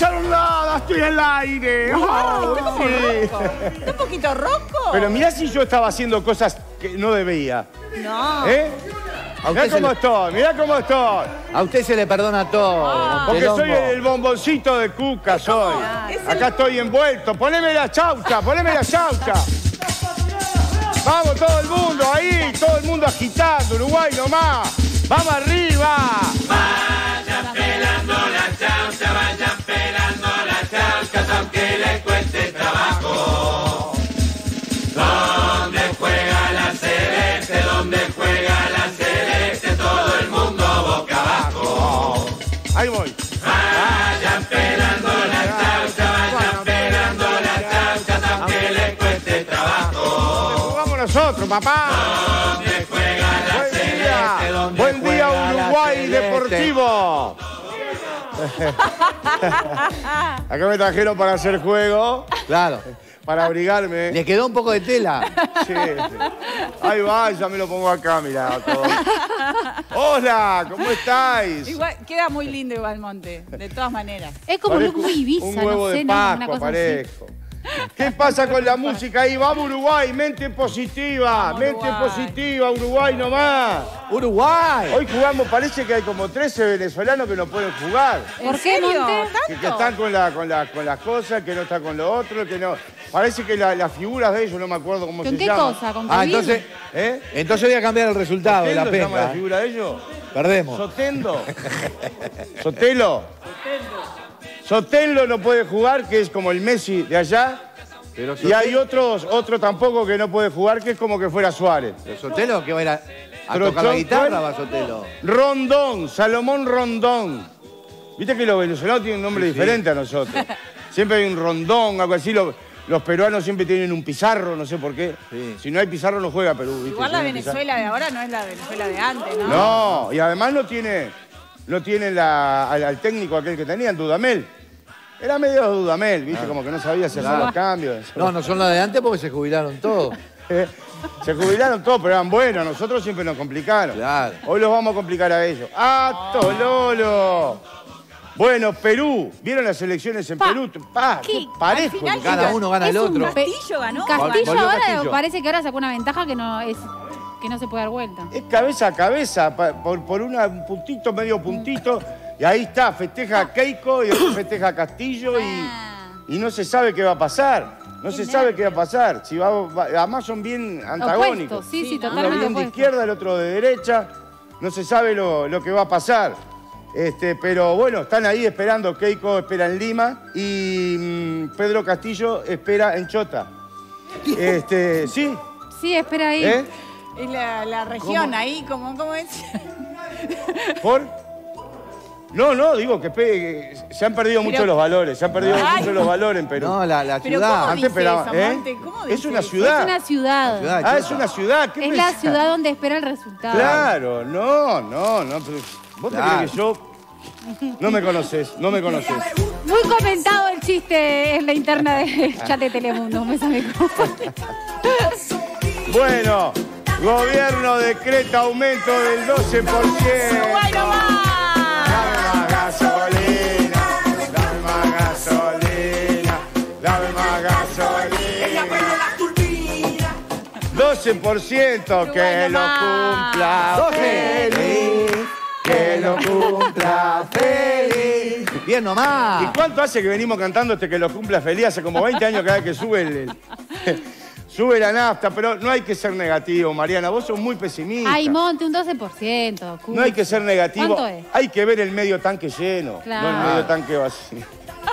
pasaron nada, estoy al aire. Oh, Sí. ¿Está un poquito rojo? Pero mirá si yo estaba haciendo cosas que no debía. No. ¿Eh? Mirá cómo estoy, mirá cómo estoy. A usted se le perdona todo. Porque soy el bomboncito de Cuca, soy. Acá estoy envuelto. Poneme la chaucha, poneme la chaucha. Vamos todo el mundo ahí, todo el mundo agitando, Uruguay nomás. ¡Vamos arriba! Vayan pelando la chaucha, vayan pelando la chaucha, aunque les cueste trabajo. Donde juega la celeste, donde juega la celeste, todo el mundo boca abajo. Ahí voy. Vayan pelando la chaucha, vayan pelando la chaucha, aunque les cueste trabajo. Jugamos nosotros, papá. Donde juega la celeste, donde Buen día, Uruguay Deportivo. Acá me trajeron para hacer juego. Claro. Para abrigarme. Le quedó un poco de tela. Sí, sí. Ahí va, ya me lo pongo acá, mirá. Todo. Hola, ¿cómo estáis? Igual, queda muy lindo igual Monte, de todas maneras. Es como Parezco look muy Ibiza, un huevo no sé, de ¿no? Una Pascua, cosa parezco. ¿Qué pasa con la música ahí? Vamos Uruguay, mente positiva, Vamos, mente Uruguay. positiva, Uruguay nomás. ¡Uruguay! Hoy jugamos, parece que hay como 13 venezolanos que no pueden jugar. ¿En ¿Por qué, serio? Monte? Que están con las cosas, que no están con lo otro, que no. Parece que las figuras de ellos, no me acuerdo cómo ¿Con se qué llaman. cosa? ¿Con Ah, COVID? entonces, ¿Eh? entonces voy a cambiar el resultado de la ¿Sotelo se llama la pesca. figura de ellos? Perdemos. Sotendo. Sotelo. Sotelo no puede jugar, que es como el Messi de allá. Pero Y hay otro tampoco que no puede jugar, que es como que fuera Suárez. Sotelo que va a ir a Trochón, tocar la guitarra, ¿cuál? va Sotelo. Rondón, Salomón Rondón. Viste que los venezolanos tienen un nombre diferente a nosotros. Siempre hay un Rondón, algo así. Los peruanos siempre tienen un Pizarro, no sé por qué. Sí. Si no hay Pizarro no juega Perú. ¿viste? Igual la Tiene Pizarro. Venezuela de ahora no es la Venezuela de antes, ¿no? No, y además no tiene al técnico aquel que tenían, Dudamel. Era medio Dudamel, ¿viste? Como que no sabía si hacer los cambios. No, no son los de antes porque se jubilaron todos. Se jubilaron todos, pero eran buenos. Nosotros siempre nos complicaron. Claro. Hoy los vamos a complicar a ellos. ¡Ah, Tololo! Bueno, Perú. ¿Vieron las elecciones en Perú? ¡Qué parejo! al final Gana uno, gana el otro. Castillo ganó. Castillo Volvió ahora Castillo. parece que ahora sacó una ventaja que no se puede dar vuelta. Es cabeza a cabeza, por un puntito, medio puntito. Y ahí está, festeja a Keiko y después festeja a Castillo y no se sabe qué va a pasar. No se sabe qué va a pasar. Si además son bien antagónicos. Opuestos, sí, Uno totalmente bien de opuestos. izquierda, el otro de derecha. No se sabe lo que va a pasar. Pero bueno, están ahí esperando. Keiko espera en Lima y Pedro Castillo espera en Chota. ¿Sí? Sí, espera ahí. ¿Eh? Es la región ahí, ¿cómo es? ¿Por? No, digo que se han perdido mucho los valores. Se han perdido mucho los valores en Perú. No, la Pero ciudad. ¿cómo Antes dice esperaban, eso, ¿eh? Monte? ¿Cómo Es dice una eso? ciudad. Es una ciudad. Ciudad. Ah, es una ciudad. ¿Qué Es la pensás? ciudad donde espera el resultado. Claro, no. Pero ¿vos te Claro. crees que yo...? No me conoces. Muy comentado el chiste en la interna del chat de Telemundo, mes amigo. Bueno, gobierno decreta aumento del 12%. ¡Uruguay nomás! Dame más gasolina, dame más gasolina, dame más gasolina. 12%, que lo cumpla feliz, que lo cumpla feliz. Bien nomás. ¿Y cuánto hace que venimos cantando que lo cumpla feliz? Hace como 20 años cada vez que sube sube la nafta, pero no hay que ser negativo, Mariana. Vos sos muy pesimista. Ay, Monte, un 12%. No hay que ser negativo. ¿Cuánto es? Hay que ver el medio tanque lleno, Claro. no el medio tanque vacío.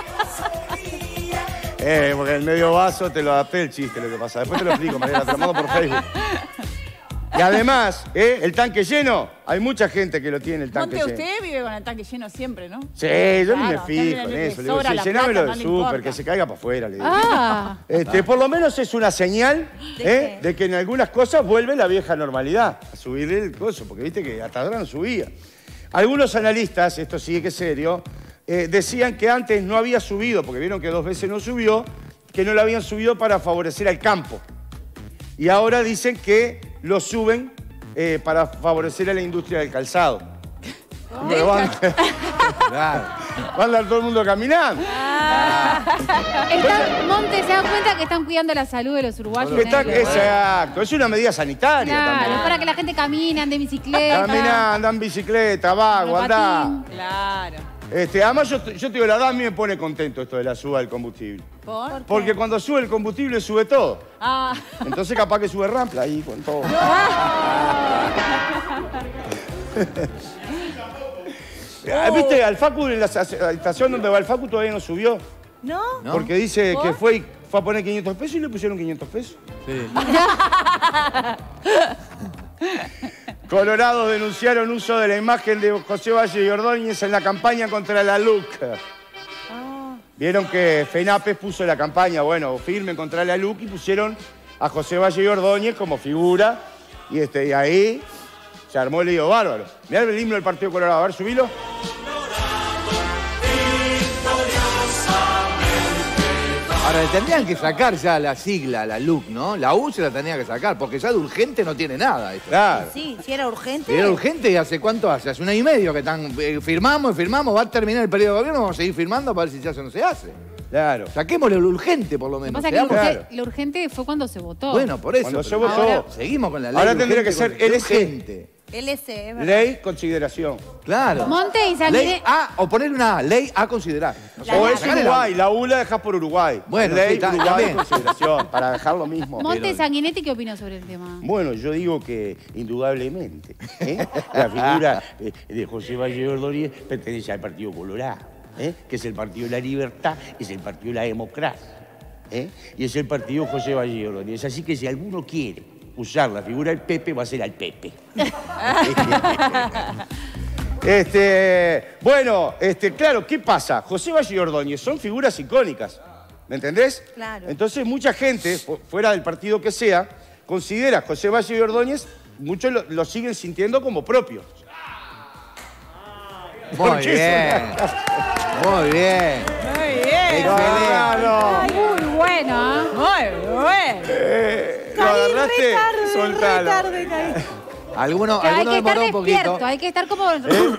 Porque el medio vaso te lo adapté el chiste, lo que pasa. Después te lo explico, Mariana, te lo mando por Facebook. Y además, el tanque lleno, hay mucha gente que lo tiene el tanque Monte, lleno. usted vive con el tanque lleno siempre, ¿no? Sí, yo ni me Claro, fijo en también eso. le Le digo, sobra sí, la llenámelo plata, de no le súper, importa. que se caiga para afuera, le digo. Ah, Por lo menos es una señal de que en algunas cosas vuelve la vieja normalidad, a subirle el coso, porque viste que hasta ahora no subía. Algunos analistas, esto sí que es serio, decían que antes no había subido, porque vieron que 2 veces no subió, que no lo habían subido para favorecer al campo. Y ahora dicen que lo suben para favorecer a la industria del calzado. Pero van- Claro. Va a andar todo el mundo caminando. Monte, ¿se dan cuenta que están cuidando la salud de los uruguayos? Exacto, es una medida sanitaria Claro, también. para que la gente camine, ande en bicicleta. Camina, anda en bicicleta, vago, Con anda. patín. Claro. Además, yo te digo, la verdad, a mí me pone contento esto de la suba del combustible. ¿Por? Porque cuando sube el combustible, sube todo. Ah. Entonces, capaz que sube Rampla ahí con todo. ¿Viste? Al Facu, en la estación donde va el Facu, todavía no subió. ¿No? ¿No? Porque dice que fue a poner 500 pesos y le pusieron 500 pesos. Sí. Colorados denunciaron uso de la imagen de José Valle y Ordóñez en la campaña contra la LUC. Vieron que FENAPES puso la campaña, bueno, firme contra la LUC y pusieron a José Valle y Ordóñez como figura. Y ahí se armó el lío bárbaro. Mirá el himno del Partido Colorado. A ver, subilo. Ahora, le tendrían que sacar ya la sigla, la LUC, ¿no? La U se la tenía que sacar, porque ya de urgente no tiene nada. Esto. Claro. Sí, si era urgente. Era urgente y ¿hace cuánto hace? Hace 1 año y medio que están firmamos, va a terminar el periodo de gobierno, vamos a seguir firmando para ver si se hace o no se hace. Claro. Saquémosle lo urgente, por lo Lo que menos. pasa es que Claro. lo urgente fue cuando se votó. Bueno, por eso. Cuando se pero votó. ahora seguimos con la ley. Ahora tendría urgente que ser con el LC. urgente. LC, es verdad. Ley, consideración. Claro. Monte y Ley Sanguinetti. A, o poner una A, ley a considerar. No sé, O es sacarle Uruguay, la U la dejas por Uruguay. Bueno, Ley, sí, está Uruguay, bien. consideración, para dejar lo mismo. Monte y Pero- Sanguinetti, ¿qué opinó sobre el tema? Bueno, yo digo que indudablemente la figura de José Valle Ordóñez pertenece al Partido Colorado, que es el Partido de la Libertad, es el Partido de la Democracia, y es el Partido José Valle Ordóñez. Así que si alguno quiere usar la figura del Pepe, va a ser al Pepe. Bueno, claro, ¿qué pasa? José Valle Ordóñez son figuras icónicas, ¿me entendés? Claro. Entonces mucha gente, fuera del partido que sea, considera a José Valle y Ordóñez, muchos lo siguen sintiendo como propio. Muy Porque bien. Muy bien. Muy bien. Excelente. Muy bueno, ¿eh? Muy bueno. ¿Lo agarraste? Soltalo. Algunos Hay que estar demoró un poquito. despierto, hay que estar como...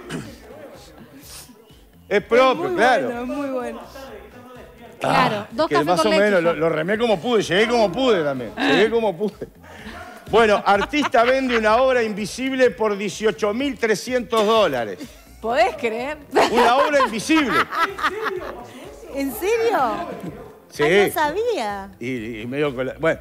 Es propio, claro. Muy bueno. Claro, dos Que cafés más con o leche. menos lo remé como pude, llegué como pude también. Llegué como pude. Bueno, artista vende una obra invisible por $18.300. ¿Podés creer? Una obra invisible. ¿En serio? Sí. Ay, no sabía. Y medio con la... Bueno,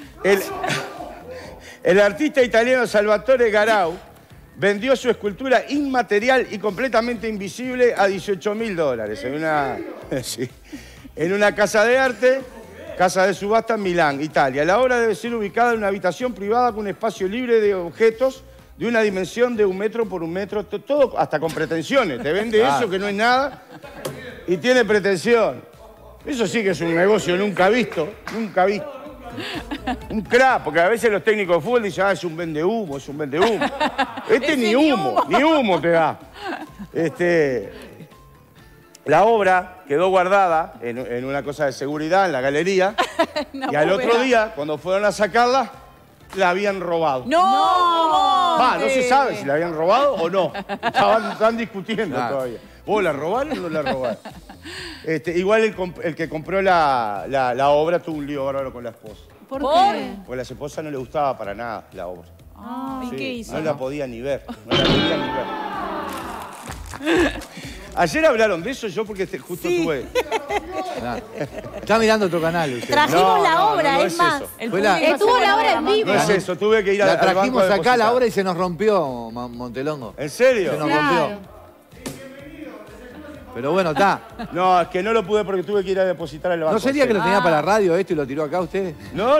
el artista italiano Salvatore Garau vendió su escultura inmaterial y completamente invisible a $18.000 en una, sí, en una casa de arte, casa de subasta en Milán, Italia. La obra debe ser ubicada en una habitación privada con un espacio libre de objetos de una dimensión de 1 metro por 1 metro, todo hasta con pretensiones. Te vende eso que no es nada y tiene pretensión. Eso sí que es un negocio nunca visto, nunca visto. Un crack, porque a veces los técnicos de fútbol dicen, es un vende humo, es un vende humo. Este ni humo te da. La obra quedó guardada en una cosa de seguridad en la galería y al otro día, cuando fueron a sacarla, la habían robado. ¡No! No se sabe si la habían robado o no. Están discutiendo todavía. ¿Vos la robaron o no la robaron? Igual el que compró la obra tuvo un lío bárbaro con la esposa. ¿Por ¿Por? qué? Porque a la esposa no le gustaba para nada la obra. ¿Y Sí, qué hizo? No la podía ni ver. No la podía ni ver. Ayer hablaron de eso yo porque justo tuve... Está mirando otro canal usted. Trajimos No, la no, obra, no es es más. eso. El Fue la- público Estuvo se la pone obra en la vivo. No es eso, tuve que ir La al banco trajimos a acá depositar. la obra y se nos rompió, Montelongo. ¿En serio? Se nos Claro. rompió. Pero bueno, está. No, es que no lo pude porque tuve que ir a depositar al banco. ¿No sería que lo tenía Ah. para la radio esto y lo tiró acá usted? No.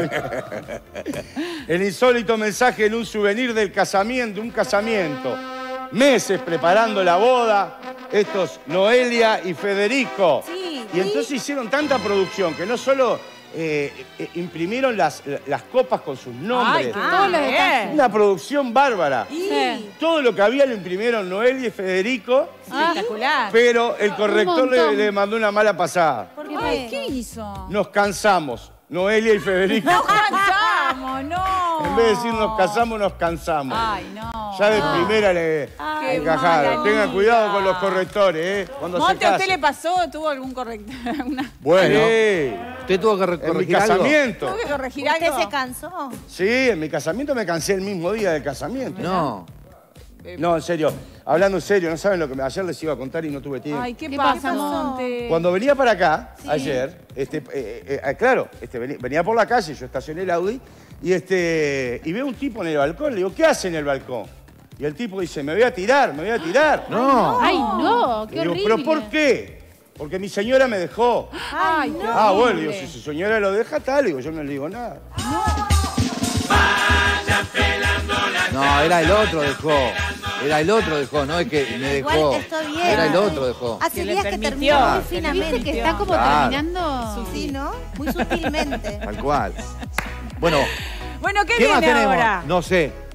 El insólito mensaje en un souvenir del casamiento, un casamiento. Meses preparando la boda, estos Noelia y Federico. Sí, Y entonces hicieron tanta producción que no solo imprimieron las copas con sus nombres. Todos los detalles. Una producción bárbara. Sí. Todo lo que había lo imprimieron Noelia y Federico, Espectacular. pero el corrector Un montón. le mandó una mala pasada. ¿Por Ay, qué? ¿qué hizo? Nos cansamos, Noelia y Federico. ¡Nos cansamos! ¡No! En vez de decir nos casamos, nos cansamos. Ay, no. Ya de primera le Qué encajaron. mala Tengan vida. cuidado con los correctores, ¿eh? Cuando Monte, se ¿a usted casen. le pasó? ¿Tuvo algún corrector? Bueno, Sí. ¿usted tuvo que En mi corregir algo? casamiento. ¿Tuvo que corregir ¿Usted algo? se cansó? Sí, en mi casamiento me cansé el mismo día del casamiento. No. No, en serio. Hablando en serio, no saben lo que ayer les iba a contar y no tuve tiempo. Ay, ¿qué ¿Qué pasa, pasó? Monte? Cuando venía para acá, ayer, claro, venía por la calle, yo estacioné el Audi, y veo un tipo en el balcón, le digo, ¿qué hace en el balcón? Y el tipo dice, me voy a tirar. No. Ay, no, Le qué digo, horrible. ¿pero por qué? Porque mi señora me dejó. Ay, qué Ah, bueno, horrible. digo, si su señora lo deja, tal, digo, yo no le digo nada. No, era el otro dejó. Era el otro dejó, no es que me dejó. Igual está bien. Era el otro dejó. Hace Que le días que permitió. terminó muy Que le finamente. Viste que está como Claro. terminando. Sí, ¿no? Muy sutilmente. Tal cual. Bueno, Bueno, ¿qué ¿qué más viene tenemos? ahora? No sé.